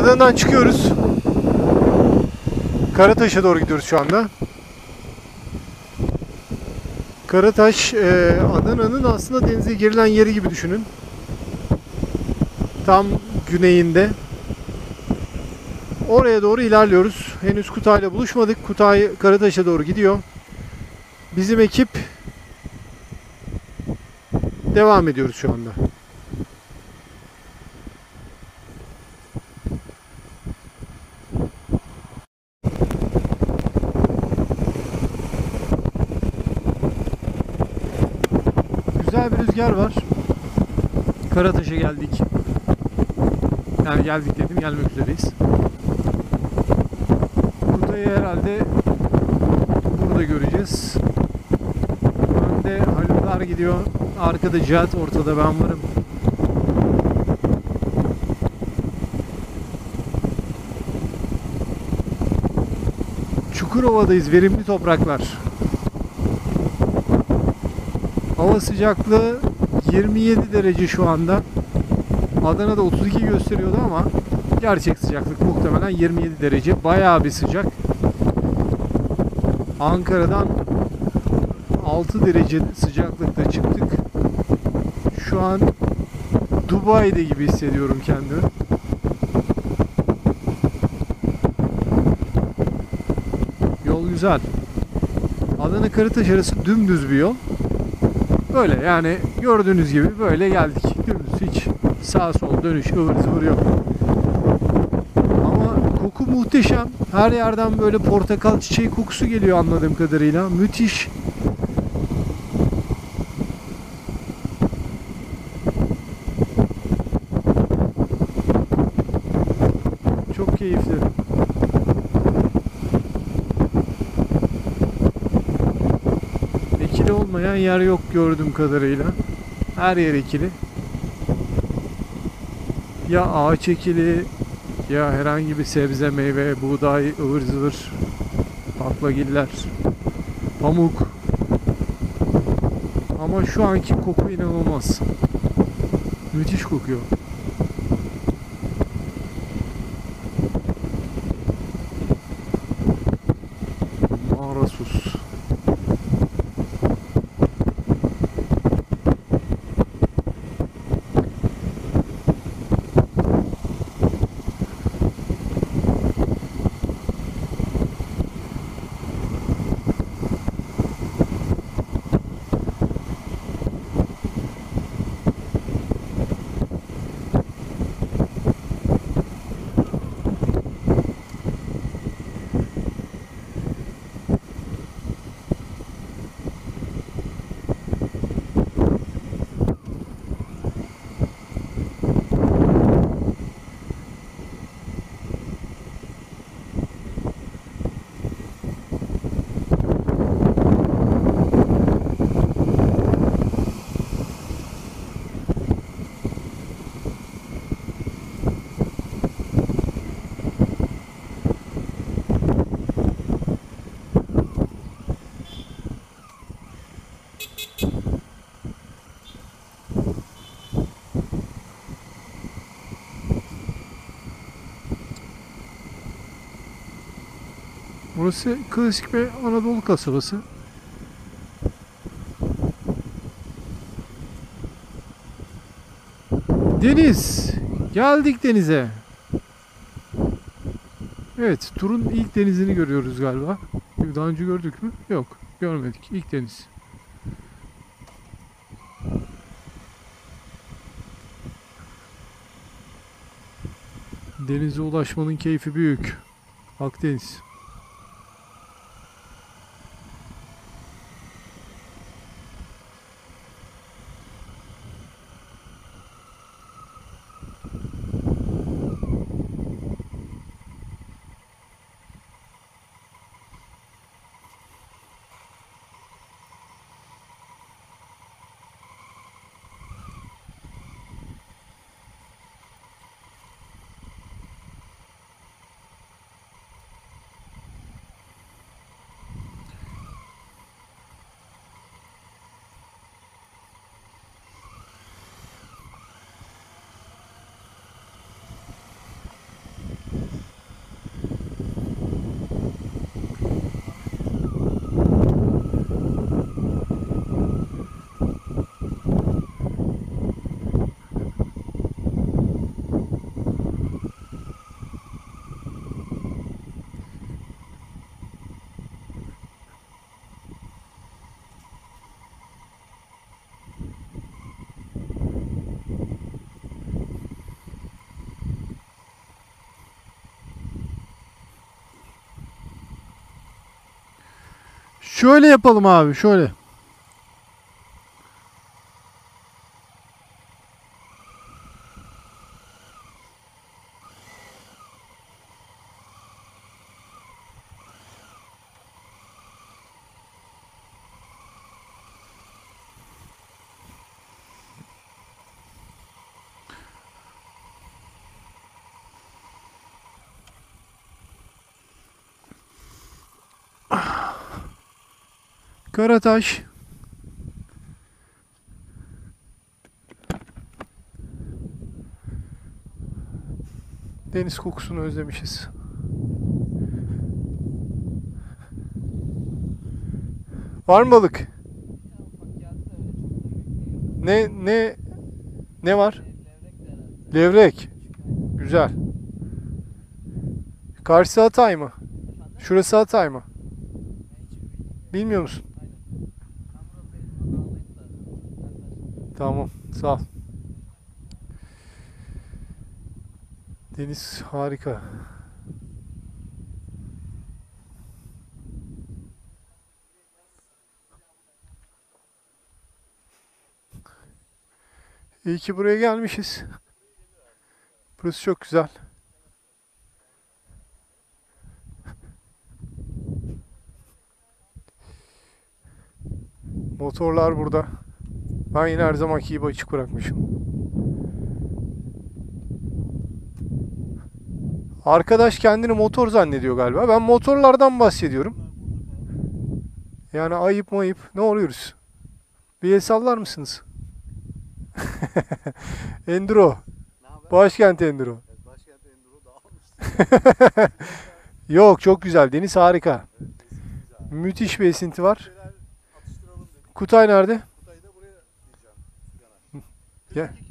Adana'dan çıkıyoruz. Karataş'a doğru gidiyoruz şu anda. Karataş, Adana'nın aslında denize girilen yeri gibi düşünün. Tam güneyinde. Oraya doğru ilerliyoruz. Henüz Kutay'la buluşmadık. Kutay Karataş'a doğru gidiyor. Bizim ekip devam ediyoruz şu anda. Güzel bir rüzgar var. Karataş'a geldik. Yani geldik dedim, gelmek üzereyiz. Kutay'ı herhalde burada göreceğiz. Önde Haluklar gidiyor. Arkada Cihat, ortada ben varım. Çukurova'dayız. Verimli topraklar. Hava sıcaklığı 27 derece şu anda. Adana'da 32 gösteriyordu ama gerçek sıcaklık muhtemelen 27 derece. Bayağı bir sıcak. Ankara'dan 6 derece sıcaklıkta çıktık. Şu an Dubai'de gibi hissediyorum kendimi. Yol güzel. Adana Karataş arası dümdüz bir yol. Böyle yani gördüğünüz gibi böyle geldik. Dümdüz, hiç sağ sol dönüş ıvır zıvır yok. Ama koku muhteşem. Her yerden böyle portakal çiçeği kokusu geliyor anladığım kadarıyla. Müthiş. Çok keyifli. Ekili olmayan yer yok gördüğüm kadarıyla. Her yer ekili. Ya ağaç ekili, ya herhangi bir sebze, meyve, buğday, ıvır zıvır, baklagiller, pamuk. Ama şu anki koku inanılmaz. Müthiş kokuyor. Mağarasus. Burası klasik bir Anadolu kasabası. Deniz. Geldik denize. Evet, turun ilk denizini görüyoruz galiba. Daha önce gördük mü? Yok, görmedik. İlk deniz. Denize ulaşmanın keyfi büyük. Akdeniz. Şöyle yapalım abi, şöyle. Karataş. Deniz kokusunu özlemişiz. Var mı balık? Ne var? Levrek. Güzel. Karşısı Hatay mı? Şurası Hatay mı? Bilmiyor musun? Tamam, sağ ol. Deniz harika. İyi ki buraya gelmişiz. Burası çok güzel. Motorlar burada. Ben yine her zamanki gibi açık bırakmışım. Arkadaş kendini motor zannediyor galiba. Ben motorlardan bahsediyorum. Yani ayıp mayıp. Ne oluyoruz? Bir el sallar mısınız? Enduro. Başkent Enduro. Başkent Enduro dağılmış. Yok, çok güzel. Deniz harika. Evet, güzel. Müthiş bir esinti var. Şeyler atıştıralım dedik. Kutay nerede? Kutayı da buraya diyeceğim. Gel.